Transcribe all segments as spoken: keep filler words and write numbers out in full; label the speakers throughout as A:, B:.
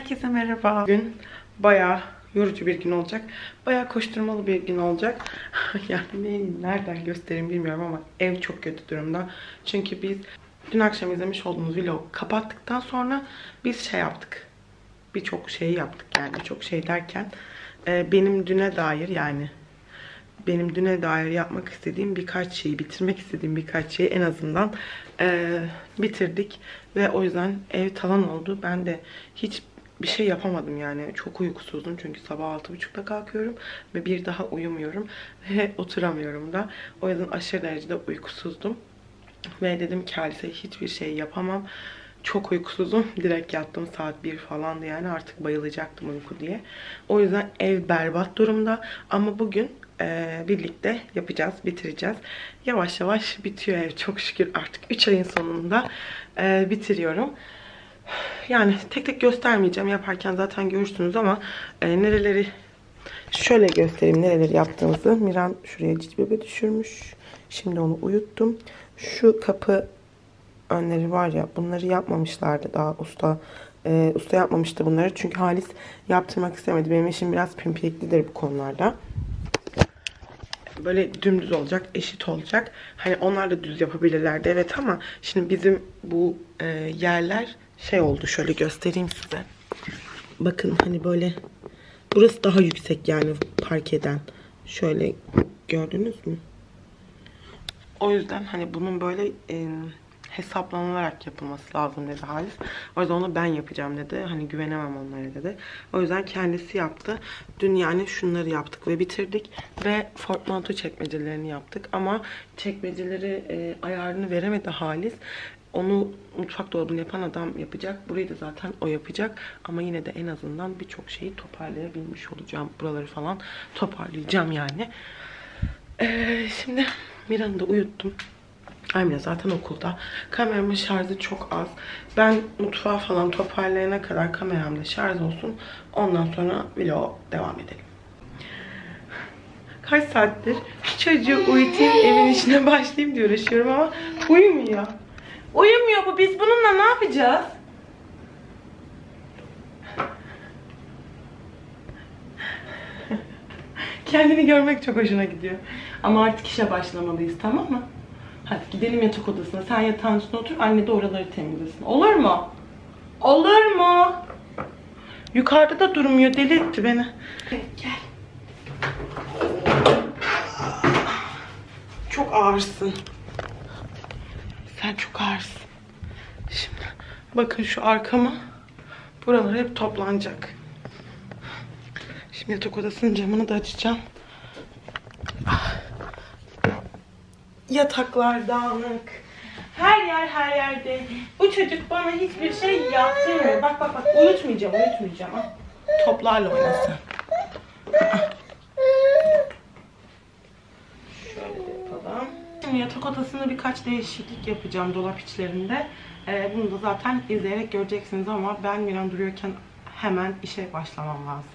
A: Herkese merhaba. Bugün bayağı yorucu bir gün olacak. Bayağı koşturmalı bir gün olacak. Yani neyi nereden göstereyim bilmiyorum ama ev çok kötü durumda. Çünkü biz dün akşam izlemiş olduğumuz vlogu kapattıktan sonra biz şey yaptık. Birçok şey yaptık yani birçok şey derken benim düne dair yani benim düne dair yapmak istediğim birkaç şeyi, bitirmek istediğim birkaç şeyi en azından e, bitirdik. Ve o yüzden ev talan oldu. Ben de hiç bir şey yapamadım yani. Çok uykusuzdum çünkü sabah altı buçukta kalkıyorum ve bir daha uyumuyorum ve oturamıyorum da. O yüzden aşırı derecede uykusuzdum. Ve dedim ki Halis'e hiçbir şey yapamam. Çok uykusuzum. Direkt yattım, saat bir falandı yani, artık bayılacaktım uyku diye. O yüzden ev berbat durumda ama bugün e, birlikte yapacağız, bitireceğiz. Yavaş yavaş bitiyor ev çok şükür, artık üç ayın sonunda e, bitiriyorum. Yani tek tek göstermeyeceğim, yaparken zaten görürsünüz ama e, nereleri şöyle göstereyim, nereleri yaptığımızı. Miran şuraya cici bebe düşürmüş. Şimdi onu uyuttum. Şu kapı önleri var ya, bunları yapmamışlardı daha usta. E, usta yapmamıştı bunları çünkü Halis yaptırmak istemedi. Benim eşim biraz pimpiriklidir bu konularda. Böyle dümdüz olacak, eşit olacak. Hani onlar da düz yapabilirlerdi evet ama şimdi bizim bu e, yerler şey oldu, şöyle göstereyim size. Bakın hani böyle burası daha yüksek yani parkeden. Şöyle gördünüz mü? O yüzden hani bunun böyle e, hesaplanılarak yapılması lazım dedi Halis. O yüzden onu ben yapacağım dedi. Hani güvenemem onlara dedi. O yüzden kendisi yaptı. Dün yani şunları yaptık ve bitirdik. Ve portmanto çekmecelerini yaptık. Ama çekmeceleri e, ayarını veremedi Halis. Onu mutfak dolabını yapan adam yapacak. Burayı da zaten o yapacak. Ama yine de en azından birçok şeyi toparlayabilmiş olacağım. Buraları falan toparlayacağım yani. Ee, şimdi Miran'ı da uyuttum. Aynen zaten okulda. Kameramın şarjı çok az. Ben mutfağı falan toparlayana kadar kameramda şarj olsun. Ondan sonra vlog devam edelim. Kaç saattir şu çocuğu uyutayım, evin işine başlayayım diye uğraşıyorum ama uyumuyor. Uyumuyor bu. Biz bununla ne yapacağız? Kendini görmek çok hoşuna gidiyor. Ama artık işe başlamalıyız, tamam mı? Hadi gidelim yatak odasına. Sen yatağın üstüne otur. Anne de oraları temizlesin. Olur mu? Olur mu? Yukarıda da durmuyor. Deli etti beni. Gel. Çok ağırsın. Sen çok ağırsın. Şimdi bakın şu arkama. Buralar hep toplanacak. Şimdi yatak odasının camını da açacağım. Yataklar dağınık. Her yer her yerde. Bu çocuk bana hiçbir şey yaptırmıyor. Bak bak bak, uyutmayacağım uyutmayacağım. Toplarla oynasın. Şöyle yapalım. Şimdi yatak odasında birkaç değişiklik yapacağım dolap içlerinde. Ee, bunu da zaten izleyerek göreceksiniz ama ben Miran duruyorken hemen işe başlamam lazım.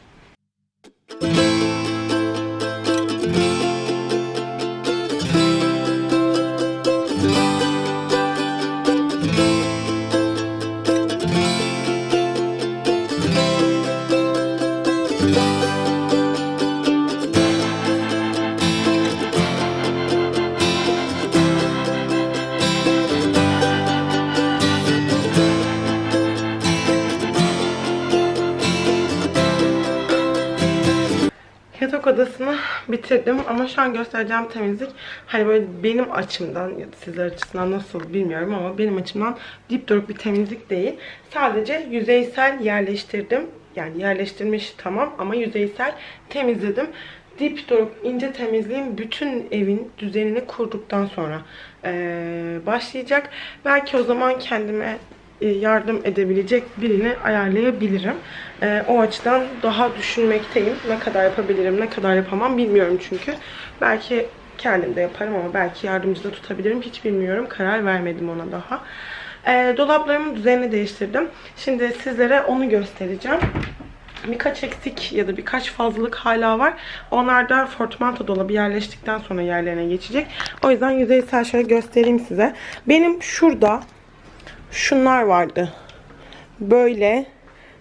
A: Yatak odasını bitirdim ama şu an göstereceğim temizlik hani böyle benim açımdan ya da sizler açısından nasıl bilmiyorum ama benim açımdan dip durup bir temizlik değil. Sadece yüzeysel yerleştirdim. Yani yerleştirmiş tamam ama yüzeysel temizledim. Dip durup ince temizliğim bütün evin düzenini kurduktan sonra ee, başlayacak. Belki o zaman kendime yardım edebilecek birini ayarlayabilirim. Ee, o açıdan daha düşünmekteyim. Ne kadar yapabilirim, ne kadar yapamam bilmiyorum çünkü. Belki kendim de yaparım ama belki yardımcı da tutabilirim. Hiç bilmiyorum. Karar vermedim ona daha. Ee, dolaplarımın düzenini değiştirdim. Şimdi sizlere onu göstereceğim. Birkaç eksik ya da birkaç fazlalık hala var. Onlar da portmanto dolabı yerleştikten sonra yerlerine geçecek. O yüzden yüzeysel şöyle göstereyim size. Benim şurada şunlar vardı. Böyle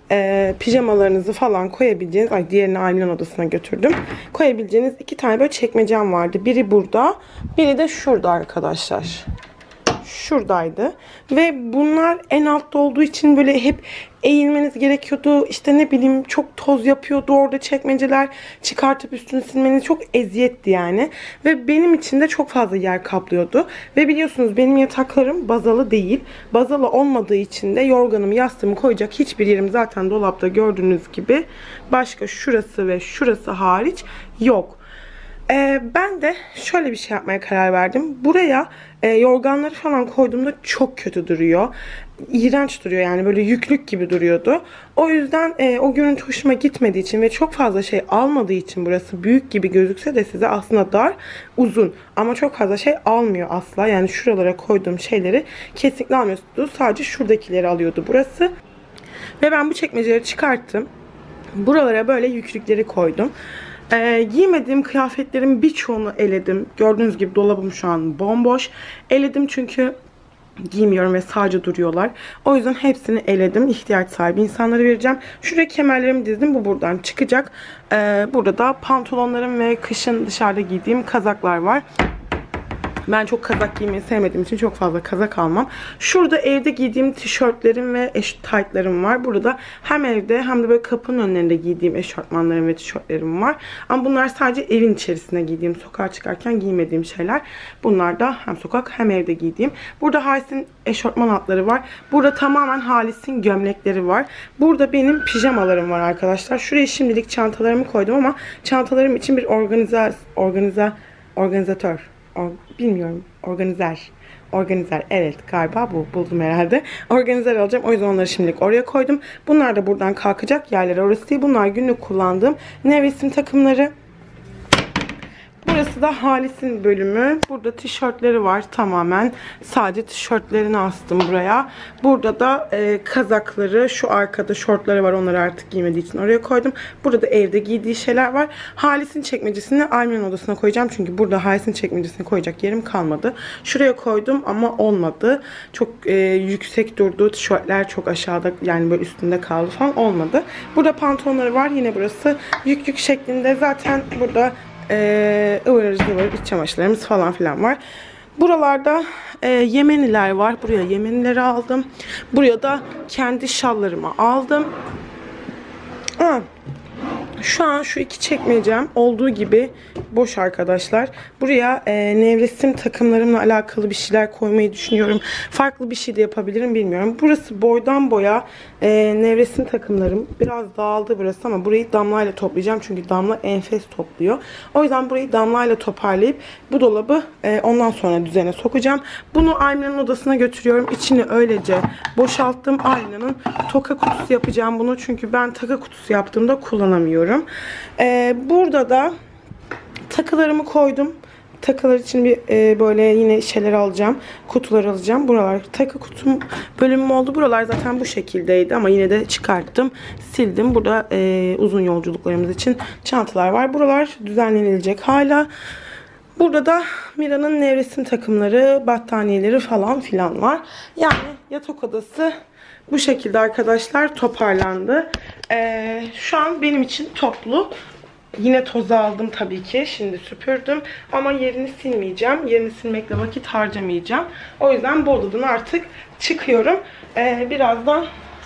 A: e, pijamalarınızı falan koyabileceğiniz, ay diğerini Aylin'in odasına götürdüm. Koyabileceğiniz iki tane böyle çekmecem vardı. Biri burada, biri de şurada arkadaşlar. Şuradaydı. Ve bunlar en altta olduğu için böyle hep eğilmeniz gerekiyordu. İşte ne bileyim çok toz yapıyordu orada çekmeceler. Çıkartıp üstünü silmeniz çok eziyetti yani. Ve benim için de çok fazla yer kaplıyordu. Ve biliyorsunuz benim yataklarım bazalı değil. Bazalı olmadığı için de yorganımı, yastığımı koyacak hiçbir yerim zaten dolapta gördüğünüz gibi. Başka şurası ve şurası hariç yok. Ee, ben de şöyle bir şey yapmaya karar verdim. Buraya e, yorganları falan koyduğumda çok kötü duruyor. İğrenç duruyor yani, böyle yüklük gibi duruyordu. O yüzden e, o görüntü hoşuma gitmediği için ve çok fazla şey almadığı için, burası büyük gibi gözükse de size aslında dar, uzun. Ama çok fazla şey almıyor asla. Yani şuralara koyduğum şeyleri kesinlikle almıyordu. Sadece şuradakileri alıyordu burası. Ve ben bu çekmeceleri çıkarttım. Buralara böyle yüklükleri koydum. Ee, giymediğim kıyafetlerin birçoğunu eledim. Gördüğünüz gibi dolabım şu an bomboş. Eledim çünkü giymiyorum ve sadece duruyorlar. O yüzden hepsini eledim. İhtiyaç sahibi insanlara vereceğim. Şuraya kemerlerimi dizdim. Bu buradan çıkacak. Ee, burada da pantolonlarım ve kışın dışarıda giydiğim kazaklar var. Ben çok kazak giymeyi sevmediğim için çok fazla kazak almam. Şurada evde giydiğim tişörtlerim ve eşortlarım var. Burada hem evde hem de böyle kapının önlerinde giydiğim eşortmanlarım ve tişörtlerim var. Ama bunlar sadece evin içerisinde giydiğim, sokağa çıkarken giymediğim şeyler. Bunlar da hem sokak hem evde giydiğim. Burada Halis'in eşortman altları var. Burada tamamen Halis'in gömlekleri var. Burada benim pijamalarım var arkadaşlar. Şuraya şimdilik çantalarımı koydum ama çantalarım için bir organize, organize, organizatör. Or, bilmiyorum. Organizer. Organizer. Evet galiba bu. Buldum herhalde. Organizer alacağım. O yüzden onları şimdilik oraya koydum. Bunlar da buradan kalkacak. Yerleri orası değil. Bunlar günlük kullandığım nevresim takımları. Burası da Halis'in bölümü. Burada tişörtleri var tamamen. Sadece tişörtlerini astım buraya. Burada da e, kazakları, şu arkada şortları var. Onları artık giymediği için oraya koydum. Burada da evde giydiği şeyler var. Halis'in çekmecesini Aylin'in odasına koyacağım. Çünkü burada Halis'in çekmecesini koyacak yerim kalmadı. Şuraya koydum ama olmadı. Çok e, yüksek durdu. Tişörtler çok aşağıda, yani böyle üstünde kaldı falan, olmadı. Burada pantolonları var. Yine burası yük yük şeklinde. Zaten burada Ee, ıvır zıvır iç çamaşırlarımız falan filan var. Buralarda e, Yemeniler var. Buraya Yemenileri aldım. Buraya da kendi şallarımı aldım. Aa, şu an şu iki çekmecem olduğu gibi boş arkadaşlar. Buraya e, nevresim takımlarımla alakalı bir şeyler koymayı düşünüyorum. Farklı bir şey de yapabilirim, bilmiyorum. Burası boydan boya e, nevresim takımlarım. Biraz dağıldı burası ama burayı damlayla toplayacağım. Çünkü damla enfes topluyor. O yüzden burayı damlayla toparlayıp bu dolabı e, ondan sonra düzene sokacağım. Bunu Aynanın odasına götürüyorum. İçini öylece boşalttım. Aynanın toka kutusu yapacağım bunu. Çünkü ben taka kutusu yaptığımda kullanamıyorum. Ee, burada da takılarımı koydum. Takılar için bir e, böyle yine şeyler alacağım. Kutular alacağım. Buralar takı kutum bölümüm oldu. Buralar zaten bu şekildeydi ama yine de çıkarttım. Sildim. Burada e, uzun yolculuklarımız için çantalar var. Buralar düzenlenilecek hala. Burada da Mira'nın nevresim takımları, battaniyeleri falan filan var. Yani yatak odası bu şekilde arkadaşlar toparlandı. Ee, şu an benim için toplu. Yine tozu aldım tabii ki. Şimdi süpürdüm. Ama yerini silmeyeceğim. Yerini silmekle vakit harcamayacağım. O yüzden bu odadan artık çıkıyorum. Ee, birazdan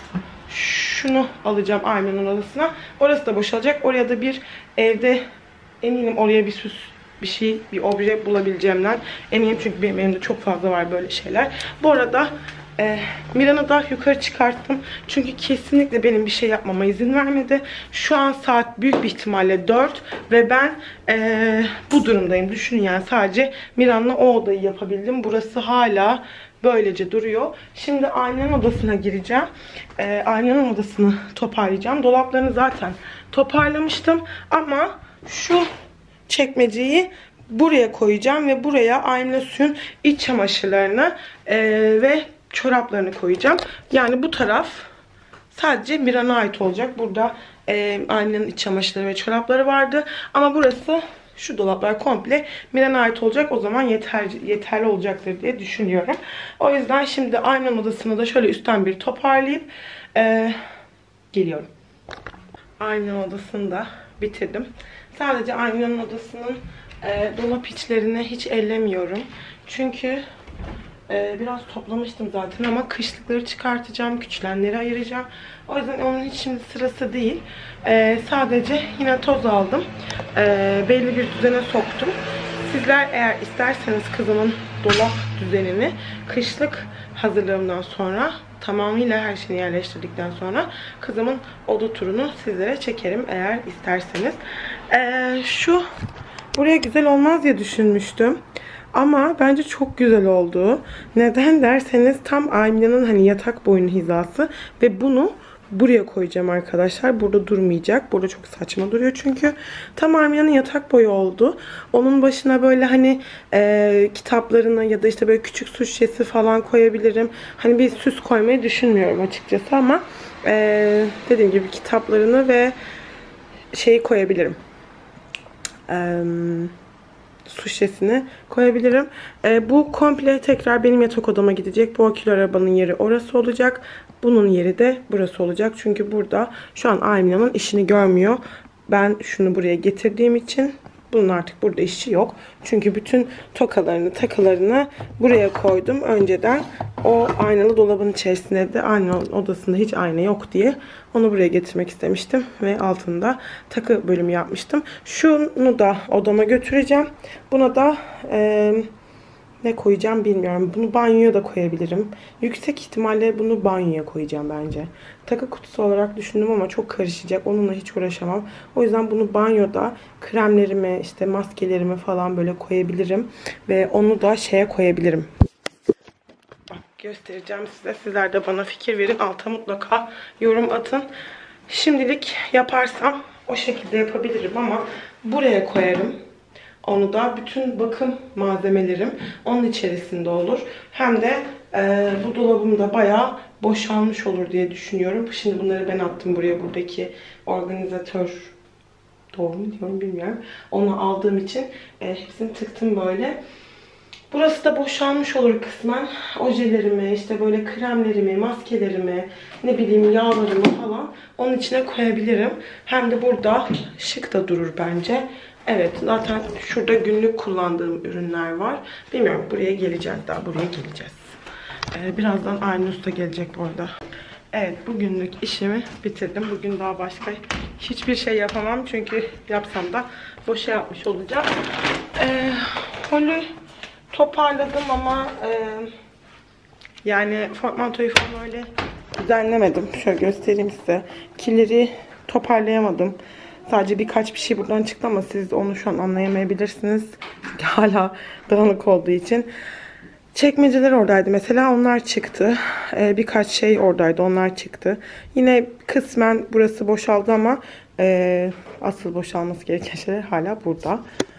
A: şunu alacağım Aylin'in odasına. Orası da boşalacak. Oraya da bir evde eminim oraya bir süs, bir şey, bir obje bulabileceğimden eminim. Çünkü benim elimde çok fazla var böyle şeyler. Bu arada E, Mira'nı da yukarı çıkarttım. Çünkü kesinlikle benim bir şey yapmama izin vermedi. Şu an saat büyük bir ihtimalle dört ve ben e, bu durumdayım. Düşünün yani, sadece Mira'nla o odayı yapabildim. Burası hala böylece duruyor. Şimdi Aynanın odasına gireceğim. E, Aynanın odasını toparlayacağım. Dolaplarını zaten toparlamıştım. Ama şu çekmeceyi buraya koyacağım ve buraya Ayna Su'nun iç çamaşırlarını e, ve çoraplarını koyacağım. Yani bu taraf sadece Mira'na ait olacak. Burada e, Aynanın iç çamaşırları ve çorapları vardı. Ama burası, şu dolaplar komple Mira'na ait olacak. O zaman yeter, yeterli olacaktır diye düşünüyorum. O yüzden şimdi Aynanın odasını da şöyle üstten bir toparlayıp e, Geliyorum. Aynanın odasını da bitirdim. Sadece aynanın odasının e, dolap içlerini hiç ellemiyorum. Çünkü e, biraz toplamıştım zaten ama kışlıkları çıkartacağım, küçülenleri ayıracağım. O yüzden onun hiç şimdi sırası değil. E, sadece yine toz aldım. E, belli bir düzene soktum. Sizler eğer isterseniz kızımın dolap düzenini kışlık hazırlığımdan sonra, tamamıyla her şeyini yerleştirdikten sonra kızımın oda turunu sizlere çekerim eğer isterseniz. Ee, şu buraya güzel olmaz diye düşünmüştüm. Ama bence çok güzel oldu. Neden derseniz tam Almina'nın hani yatak boyunu hizası ve bunu buraya koyacağım arkadaşlar. Burada durmayacak. Burada çok saçma duruyor çünkü. Tam Almina'nın yatak boyu oldu. Onun başına böyle hani e, kitaplarını ya da işte böyle küçük su şişesi falan koyabilirim. Hani bir süs koymayı düşünmüyorum açıkçası ama e, dediğim gibi kitaplarını ve şeyi koyabilirim. Eee su şişesini koyabilirim. E, bu komple tekrar benim yatak odama gidecek. Bu akülü arabanın yeri orası olacak. Bunun yeri de burası olacak. Çünkü burada şu an Almina'nın işini görmüyor. Ben şunu buraya getirdiğim için bunun artık burada işi yok. Çünkü bütün tokalarını, takılarını buraya koydum önceden. O aynalı dolabın içerisinde de aynanın odasında hiç ayna yok diye onu buraya getirmek istemiştim. Ve altında takı bölümü yapmıştım. Şunu da odama götüreceğim. Buna da e, ne koyacağım bilmiyorum. Bunu banyoya da koyabilirim. Yüksek ihtimalle bunu banyoya koyacağım bence. Takı kutusu olarak düşündüm ama çok karışacak. Onunla hiç uğraşamam. O yüzden bunu banyoda kremlerimi, işte maskelerimi falan böyle koyabilirim. Ve onu da şeye koyabilirim. Bak göstereceğim size. Sizler de bana fikir verin. Alta mutlaka yorum atın. Şimdilik yaparsam o şekilde yapabilirim ama buraya koyarım. Onu da bütün bakım malzemelerim onun içerisinde olur. Hem de e, bu dolabım da bayağı boşalmış olur diye düşünüyorum. Şimdi bunları ben attım buraya. Buradaki organizatör, doğru mu diyorum bilmiyorum. Onu aldığım için e, hepsini tıktım böyle. Burası da boşalmış olur kısmen. Ojelerimi, işte böyle kremlerimi, maskelerimi, ne bileyim yağlarımı falan onun içine koyabilirim. Hem de burada şık da durur bence. Evet, zaten şurada günlük kullandığım ürünler var. Bilmiyorum, buraya geleceğiz, daha buraya geleceğiz. Ee, birazdan Aynı Usta gelecek bu arada. Evet, bugünlük işimi bitirdim. Bugün daha başka hiçbir şey yapamam. Çünkü yapsam da boşa yapmış olacağım. Ee, holü toparladım ama e, yani portmantoyu falan öyle düzenlemedim. Şöyle göstereyim size. Kileri toparlayamadım. Sadece birkaç bir şey buradan çıktı ama siz onu şu an anlayamayabilirsiniz. Çünkü hala dağınık olduğu için. Çekmeceler oradaydı mesela, onlar çıktı. Ee, birkaç şey oradaydı, onlar çıktı. Yine kısmen burası boşaldı ama e, asıl boşalması gereken şeyler hala burada.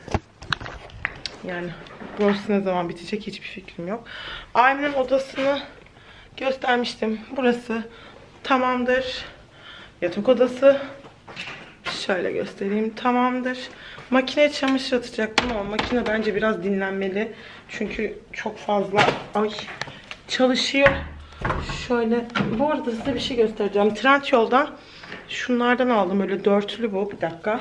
A: Yani burası ne zaman bitecek hiçbir fikrim yok. Aymen'in odasını göstermiştim. Burası tamamdır. Yatak odası. Şöyle göstereyim. Tamamdır. Makineye çamaşır atacaktım ama makine bence biraz dinlenmeli. Çünkü çok fazla ay çalışıyor. Şöyle, bu arada size bir şey göstereceğim. Trendyol'dan şunlardan aldım. Böyle dörtlü bu. Bir dakika.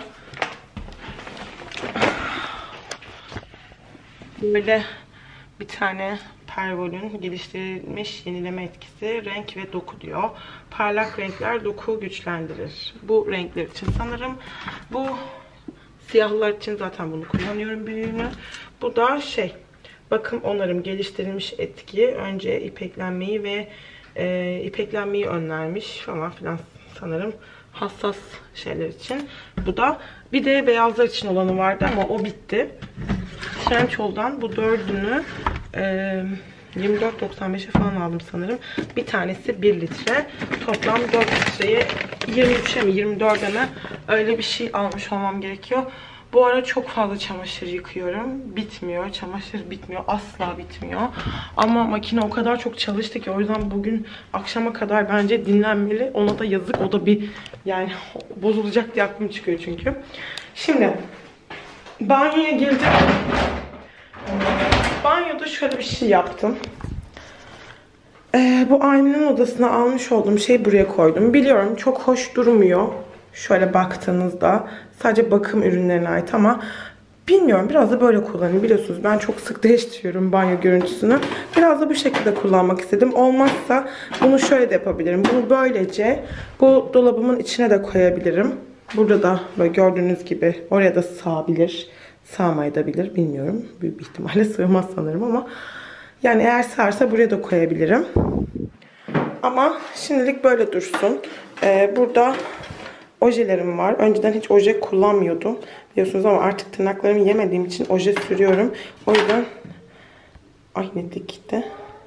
A: Böyle bir tane Pervol'ün geliştirilmiş yenileme etkisi, renk ve doku diyor. Parlak renkler doku güçlendirir. Bu renkler için sanırım. Bu siyahlar için zaten bunu kullanıyorum büyüğünü. Bu da şey, bakım onarım geliştirilmiş etki. Önce ipeklenmeyi ve e, ipeklenmeyi önlermiş falan filan sanırım. Hassas şeyler için. Bu da bir de beyazlar için olanı vardı ama o bitti. Trendyol'dan bu dördünü e, yirmi dört doksan beşe falan aldım sanırım. Bir tanesi bir litre. Toplam dört litreye yirmi üçe mi yirmi dörde mi öyle bir şey almış olmam gerekiyor. Bu ara çok fazla çamaşır yıkıyorum. Bitmiyor. Çamaşır bitmiyor. Asla bitmiyor. Ama makine o kadar çok çalıştı ki o yüzden bugün akşama kadar bence dinlenmeli. Ona da yazık. O da bir yani bozulacak diye aklım çıkıyor çünkü. Şimdi banyoya girdim. Banyoda şöyle bir şey yaptım. Ee, bu Aymin'in odasına almış olduğum şeyi buraya koydum. Biliyorum çok hoş durmuyor. Şöyle baktığınızda sadece bakım ürünlerine ait ama bilmiyorum, biraz da böyle kullanayım. Biliyorsunuz ben çok sık değiştiriyorum banyo görüntüsünü. Biraz da bu şekilde kullanmak istedim. Olmazsa bunu şöyle de yapabilirim. Bunu böylece bu dolabımın içine de koyabilirim. Burada da böyle gördüğünüz gibi oraya da sığabilir. Sığmayabilir bilmiyorum. Büyük bir ihtimalle sığmaz sanırım ama yani eğer sığarsa buraya da koyabilirim. Ama şimdilik böyle dursun. Ee, burada ojelerim var. Önceden hiç oje kullanmıyordum. Biliyorsunuz ama artık tırnaklarımı yemediğim için oje sürüyorum. O yüzden... Ay ne dikti.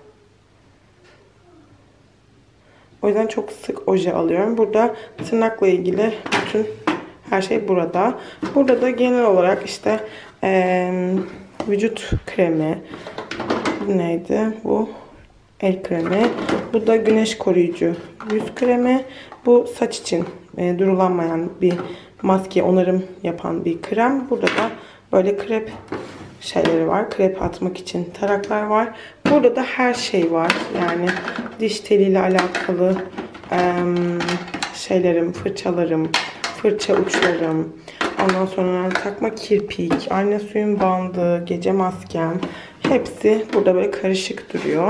A: O yüzden çok sık oje alıyorum. Burada tırnakla ilgili bütün her şey burada. Burada da genel olarak işte ee, vücut kremi. Bu neydi? Bu el kremi. Bu da güneş koruyucu yüz kremi. Bu saç için e, durulanmayan bir maske onarım yapan bir krem. Burada da böyle krep şeyleri var. Krep atmak için taraklar var. Burada da her şey var. Yani diş teliyle alakalı e, şeylerim, fırçalarım, fırça uçlarım. Ondan sonra takma kirpik, ayna suyun bandı, gece maskem. Hepsi burada böyle karışık duruyor.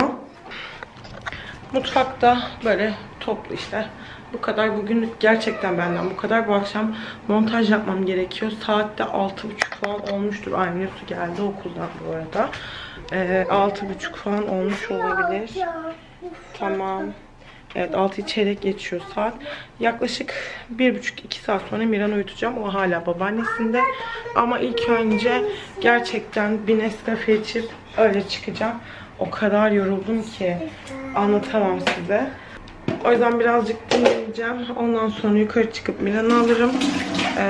A: Mutfakta böyle toplu işte. Bu kadar bugünlük gerçekten benden bu kadar. Bu akşam montaj yapmam gerekiyor. Saatte altı buçuk falan olmuştur. Aynı Yusuf geldi okuldan bu arada. Ee, altı buçuk falan olmuş olabilir. Tamam. Evet, altı çeyrek geçiyor saat. Yaklaşık bir buçuk iki saat sonra Miran'ı uyutacağım. O hala babaannesinde. Ama ilk önce gerçekten bir Nescafe içip öyle çıkacağım. O kadar yoruldum ki anlatamam size. O yüzden birazcık dinleneceğim. Ondan sonra yukarı çıkıp Miran'ı alırım. Ee,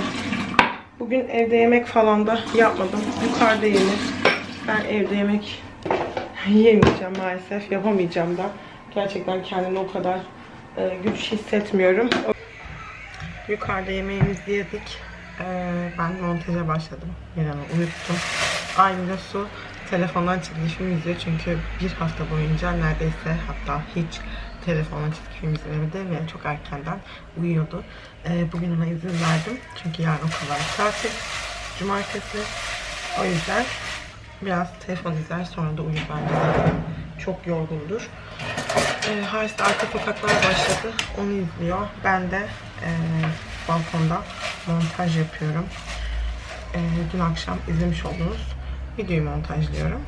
A: bugün evde yemek falan da yapmadım. Yukarıda yenir. Ben evde yemek yemeyeceğim maalesef. Yapamayacağım da. Gerçekten kendimi o kadar e, güç hissetmiyorum. Yukarıda yemeğimizi yedik. Ee, ben montaja başladım. Miran'ı uyuttum. Aynı su telefondan çizgi film izliyor çünkü bir hafta boyunca neredeyse hatta hiç telefondan çizgi film izlemedi ve çok erkenden uyuyordu. Ee, bugün ona izin verdim çünkü yarın okullar tatil, cumartesi. O yüzden biraz telefon izler sonra da uyur bence zaten. Çok yorgundur. Ee, Haris de arka sokaklar başladı. Onu izliyor. Ben de e, balkonda montaj yapıyorum. E, dün akşam izlemiş olduğunuz videoyu montajlıyorum.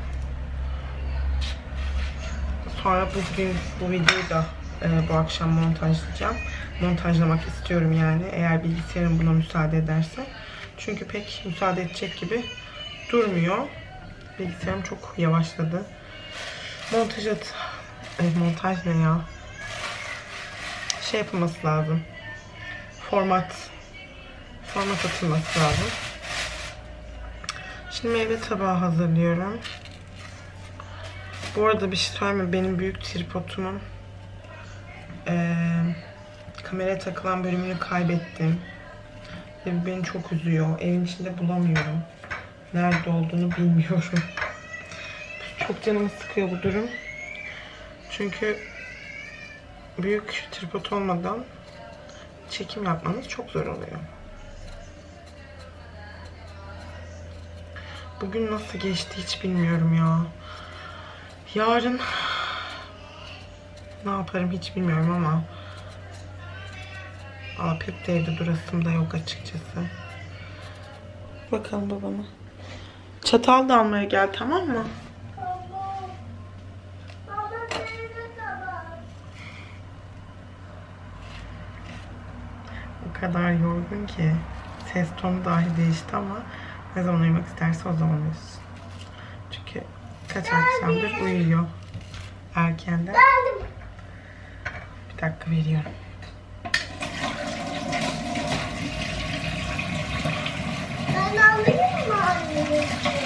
A: Sonra bugün bu videoyu da e, bu akşam montajlayacağım. Montajlamak istiyorum yani. Eğer bilgisayarım buna müsaade ederse. Çünkü pek müsaade edecek gibi durmuyor. Bilgisayarım çok yavaşladı. Montaj at... E, montaj ne ya? Şey yapılması lazım. Format. Format atılması lazım. Şimdi meyve tabağı hazırlıyorum. Bu arada bir şey söyleyeyim mi? Benim büyük tripodumun e, kameraya takılan bölümünü kaybettim. Ve beni çok üzüyor. Evin içinde bulamıyorum. Nerede olduğunu bilmiyorum. Çok canımı sıkıyor bu durum. Çünkü büyük tripod olmadan çekim yapmanız çok zor oluyor. Bugün nasıl geçti hiç bilmiyorum ya. Yarın ne yaparım hiç bilmiyorum ama Aa, pek de evde durasım da yok açıkçası. Bakalım babama. Çatal da almaya gel, tamam mı? O kadar yorgun ki ses tonu dahi değişti ama ne zaman uyumak isterse o zaman uyusun. Çünkü kaç akşamdır uyuyor erkenden. Bir dakika veriyorum.
B: Ben alayım mı anne?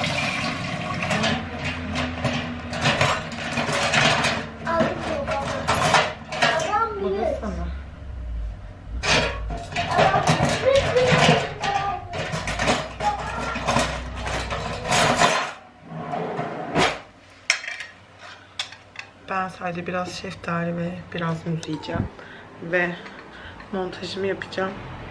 B: Alayım babama. Babam
A: Bu
B: bilir.
A: da sana. Sadece biraz şeftali ve biraz muz yiyeceğim. Ve montajımı yapacağım.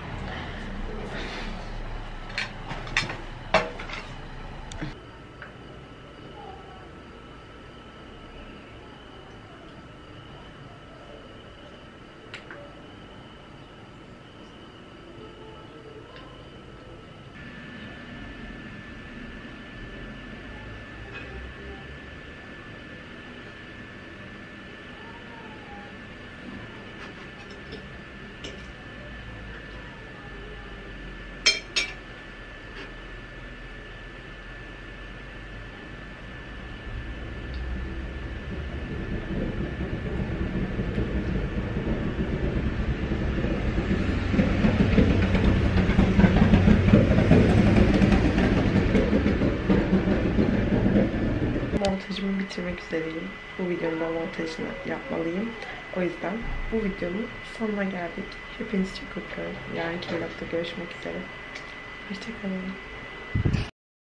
A: Montajımı bitirmek üzereyim. Bu videonun da montajını yapmalıyım. O yüzden bu videonun sonuna geldik. Hepinizi çok öpüyorum. Yarınki vlogda görüşmek üzere. Hoşçakalın.